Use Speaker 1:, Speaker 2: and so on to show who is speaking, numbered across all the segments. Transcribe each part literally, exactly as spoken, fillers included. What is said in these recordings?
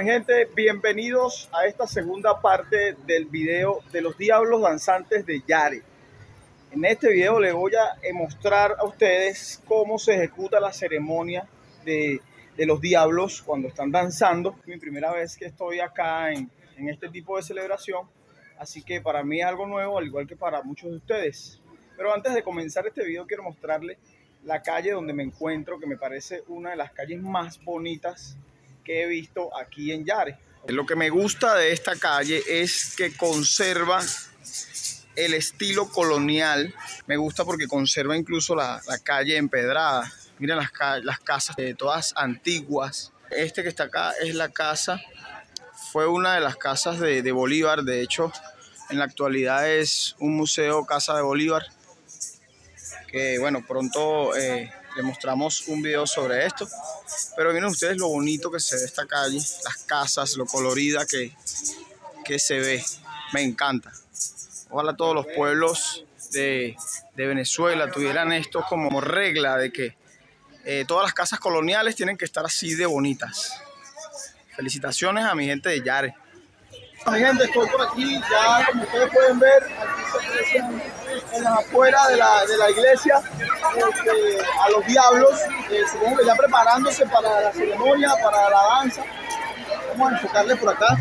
Speaker 1: mi gente, bienvenidos a esta segunda parte del video de los Diablos Danzantes de Yare. En este video les voy a mostrar a ustedes cómo se ejecuta la ceremonia de, de los diablos cuando están danzando. Es mi primera vez que estoy acá en, en este tipo de celebración, así que para mí es algo nuevo, al igual que para muchos de ustedes. Pero antes de comenzar este video quiero mostrarles la calle donde me encuentro, que me parece una de las calles más bonitas que he visto aquí en Yare. Lo que me gusta de esta calle es que conserva el estilo colonial. Me gusta porque conserva incluso la, la calle empedrada. Miren las, las casas, eh, todas antiguas. Este que está acá es la casa, fue una de las casas de, de Bolívar. De hecho, en la actualidad es un museo Casa de Bolívar. Que bueno, pronto eh, les mostramos un video sobre esto. Pero miren ustedes lo bonito que se ve esta calle, las casas, lo colorida que, que se ve. Me encanta. Ojalá todos los pueblos de, de Venezuela tuvieran esto como regla de que eh, todas las casas coloniales tienen que estar así de bonitas. Felicitaciones a mi gente de Yare. Mi gente, estoy por aquí, ya como ustedes pueden ver, aquí se aprecian en las afueras de la, de la iglesia este, a los diablos, eh, supongo que ya preparándose para la ceremonia, para la danza. Vamos a enfocarle por acá.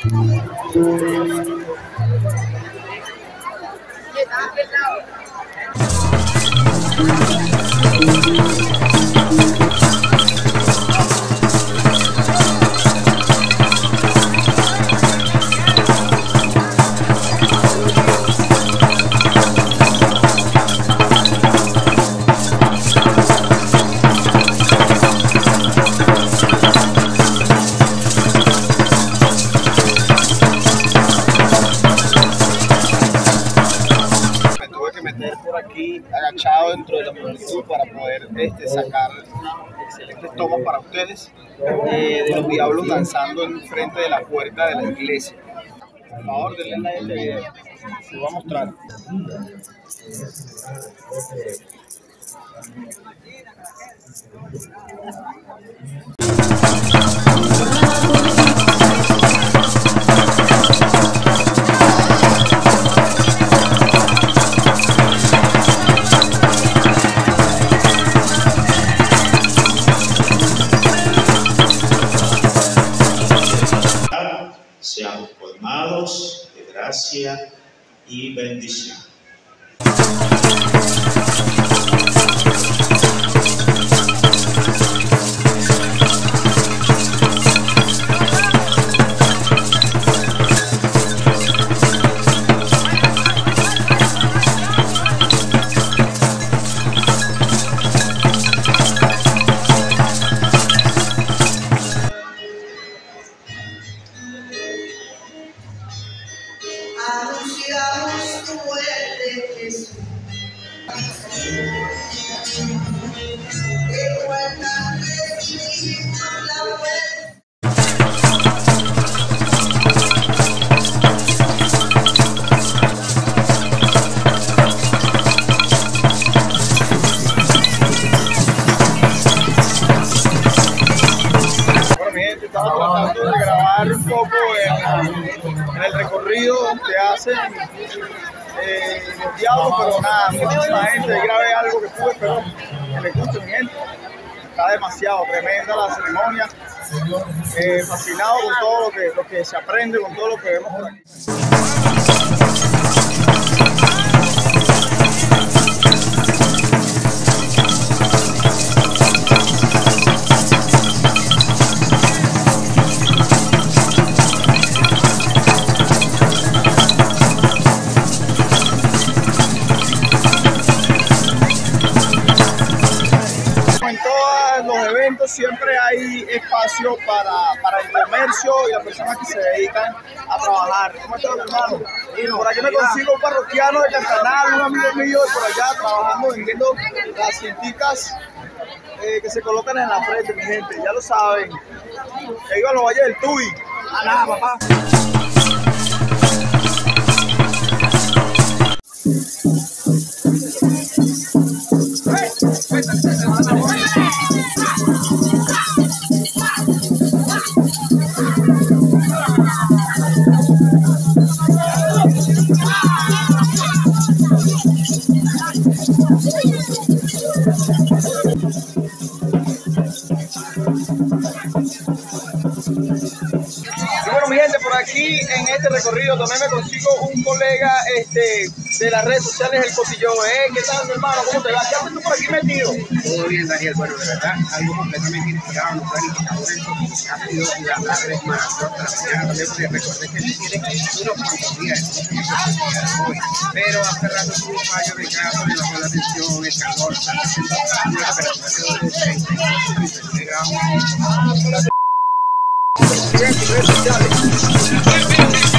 Speaker 1: Por aquí agachado dentro de la multitud para poder este, sacar excelentes tomas para ustedes eh, de los diablos danzando en frente de la puerta de la iglesia. Por favor, denle like a este video, se lo voy a mostrar.
Speaker 2: Seamos colmados de gracia y bendición.
Speaker 3: Anunciamos tu muerte, Jesús. Que vuelvan recibir la muerte.
Speaker 1: Bueno, mi gente, estamos tratando de grabar un poco en, en el recorrido que hacen eh, los diablos, pero nada, muchísima gente, grabé algo que pude, pero que les guste, mi gente. Está demasiado tremenda la ceremonia, eh, fascinado con todo lo que, lo que se aprende, con todo lo que vemos por aquí. Siempre hay espacio para, para el comercio y las personas que se dedican a trabajar. ¿Cómo estás, hermano? Por aquí me consigo un parroquiano de Cantanal, un amigo mío de por allá trabajando, vendiendo las cinticas eh, que se colocan en la frente, mi gente, ya lo saben. Que iba a los valles del Tuy. A nada, papá. Hey, aquí en este recorrido también me consigo un colega este, de las redes sociales, El Cotillo. Eh, ¿Qué tal, mi hermano? ¿Cómo te va? ¿Qué haces tú por aquí metido?
Speaker 4: Todo bien, Daniel. Bueno, de verdad, algo completamente inspirado, no planificado esto, ha sido la tarde maratón de la mañana, también porque recordé que tú tienes unos cuantos días, entonces hoy, pero hace rato tuvo un fallo de carro, me bajó la tensión, el calor, está haciendo una temperatura de treinta y ocho, treinta y nueve grados.
Speaker 1: Bien, tus redes sociales.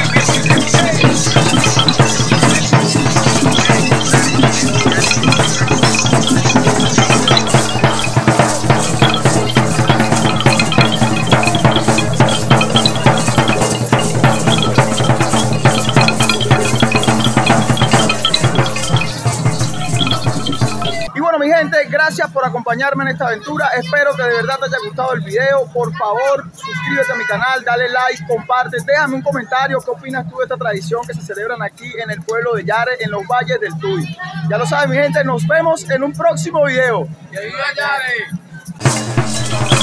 Speaker 1: Mi gente, gracias por acompañarme en esta aventura. Espero que de verdad te haya gustado el video. Por favor, suscríbete a mi canal, dale like, comparte, déjame un comentario. ¿Qué opinas tú de esta tradición que se celebran aquí en el pueblo de Yare, en los valles del Tuy? Ya lo sabes, mi gente, nos vemos en un próximo video. ¡Que viva Yare!